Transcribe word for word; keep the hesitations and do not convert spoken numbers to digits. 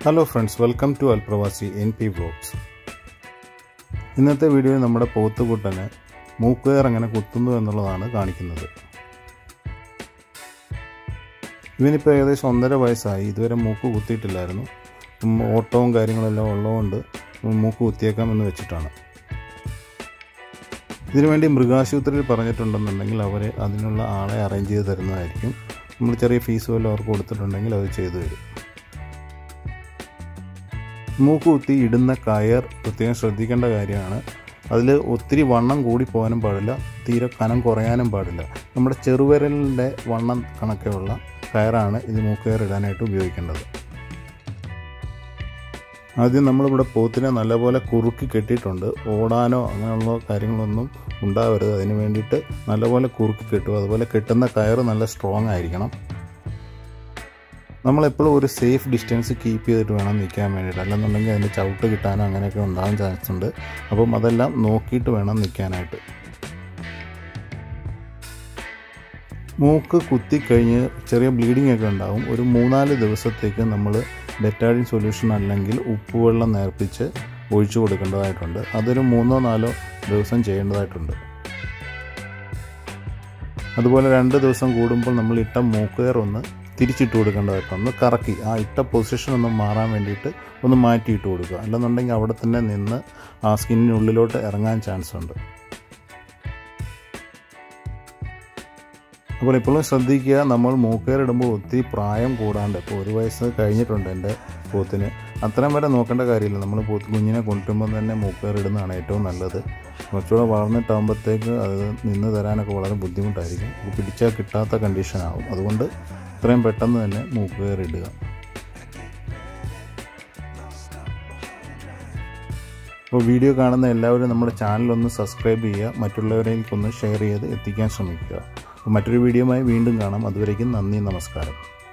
Hello friends, welcome to AL-PRAVASI N P Vlogs. ഇന്നത്തെ വീഡിയോയിൽ നമ്മുടെ പോത്തുകുട്ടനെ മൂക്കുകയർ എങ്ങനെ കുത്തുന്നു എന്നുള്ളതാണ് കാണിക്കുന്നത്. ഇവനിപ്പോൾ ഏകദേശം ഒന്നര വയസ്സായി, ഇതുവരെ മൂക്ക് കുത്തിയിട്ടില്ലായിരുന്നു. ഓട്ടവും കാര്യങ്ങളെല്ലാം ഉള്ളതുകൊണ്ട് മൂക്ക് കുത്തിയേക്കാമെന്ന് വെച്ചിട്ടാണ്. ഇതിനുവേണ്ടി മൃഗാശുപത്രിയിൽ പറഞ്ഞിട്ടുണ്ടെന്നുണ്ടെങ്കിൽ അവർ അതിനുള്ള ആളെ അറേഞ്ച് ചെയ്ത് തരുന്നതായിരിക്കും. നമ്മൾ ചെറിയ ഫീസ് വല്ലതും അവർക്ക് കൊടുത്തിട്ടുണ്ടെങ്കിൽ അത് ചെയ്തു തരും. മൂക്ക് കുത്തി ഇടുന്ന കയർ പ്രത്യേകം ശ്രദ്ധിക്കേണ്ട കാര്യമാണ്. അതിൽ ഒത്തിരി വണ്ണം കൂടി പോകാനും പാടില്ല, തീരെ കനം കുറയാനും പാടില്ല. നമ്മുടെ ചെറുവിരലിൻ്റെ വണ്ണം കണക്കെയുള്ള കയറാണ് ഇത് മൂക്കുകയർ ഇടാനായിട്ട് ഉപയോഗിക്കേണ്ടത്. ആദ്യം നമ്മളിവിടെ പോത്തിനെ നല്ലപോലെ കുറുക്കി കെട്ടിയിട്ടുണ്ട്. ഓടാനോ അങ്ങനെയുള്ള കാര്യങ്ങളൊന്നും ഉണ്ടാവരുത്. അതിന് വേണ്ടിയിട്ട് നല്ലപോലെ കുറുക്കി കെട്ടുക. അതുപോലെ കെട്ടുന്ന കയർ നല്ല സ്ട്രോങ് ആയിരിക്കണം. നമ്മളെപ്പോഴും ഒരു സേഫ് ഡിസ്റ്റൻസ് കീപ്പ് ചെയ്തിട്ട് വേണം നിൽക്കാൻ വേണ്ടിയിട്ട്. അല്ലെന്നുണ്ടെങ്കിൽ അതിൻ്റെ ചവിട്ട് കിട്ടാനോ അങ്ങനെയൊക്കെ ഉണ്ടാകാൻ ചാൻസ് ഉണ്ട്. അപ്പം അതെല്ലാം നോക്കിയിട്ട് വേണം നിൽക്കാനായിട്ട്. മൂക്ക് കുത്തിക്കഴിഞ്ഞ് ചെറിയ ബ്ലീഡിംഗ് ഒക്കെ ഉണ്ടാകും. ഒരു മൂന്നാല് ദിവസത്തേക്ക് നമ്മൾ ബെറ്റാഡിൻ സൊല്യൂഷൻ അല്ലെങ്കിൽ ഉപ്പുവെള്ളം നേർപ്പിച്ച് ഒഴിച്ചു കൊടുക്കേണ്ടതായിട്ടുണ്ട്. അതൊരു മൂന്നോ നാലോ ദിവസം ചെയ്യേണ്ടതായിട്ടുണ്ട്. അതുപോലെ രണ്ട് ദിവസം കൂടുമ്പോൾ നമ്മൾ ഇട്ട മൂക്കുകയർ ഒന്ന് തിരിച്ചിട്ട് കൊടുക്കേണ്ടതായിട്ടുണ്ട്. ഒന്ന് കറക്കി ആ ഇട്ട പൊസിഷൻ ഒന്ന് മാറാൻ വേണ്ടിയിട്ട് ഒന്ന് മാറ്റിയിട്ട് കൊടുക്കുക. അല്ലെന്നുണ്ടെങ്കിൽ അവിടെ തന്നെ നിന്ന് ആ സ്കിന്നിനുള്ളിലോട്ട് ഇറങ്ങാൻ ചാൻസ് ഉണ്ട്. അപ്പോൾ ഇപ്പോഴും ശ്രദ്ധിക്കുക, നമ്മൾ മൂക്കുകയർ ഇടുമ്പോൾ ഒത്തിരി പ്രായം കൂടാണ്ട്, ഇപ്പോൾ ഒരു വയസ്സ് കഴിഞ്ഞിട്ടുണ്ട് എൻ്റെ പോത്തിന്, അത്രയും വരെ നോക്കേണ്ട കാര്യമില്ല. നമ്മൾ പോത്ത് കുഞ്ഞിനെ കൊണ്ടുവരുമ്പോൾ തന്നെ മൂക്കുകയർ ഇടുന്നതാണ് ഏറ്റവും നല്ലത്. കുറച്ചുകൂടെ വളർന്നിട്ടാകുമ്പോഴത്തേക്ക് അത് നിന്ന് തരാനൊക്കെ വളരെ ബുദ്ധിമുട്ടായിരിക്കും. പിടിച്ചാൽ കിട്ടാത്ത കണ്ടീഷനാകും. അതുകൊണ്ട് എത്രയും പെട്ടെന്ന് തന്നെ മൂക്കുകയർ ഇടുക. അപ്പോൾ വീഡിയോ കാണുന്ന എല്ലാവരും നമ്മുടെ ചാനലൊന്ന് സബ്സ്ക്രൈബ് ചെയ്യുക, മറ്റുള്ളവരേക്കൊന്ന് ഷെയർ ചെയ്ത് എത്തിക്കാൻ ശ്രമിക്കുക. അപ്പോൾ മറ്റൊരു വീഡിയോയുമായി വീണ്ടും കാണാം. അതുവരേക്കും നന്ദി, നമസ്കാരം.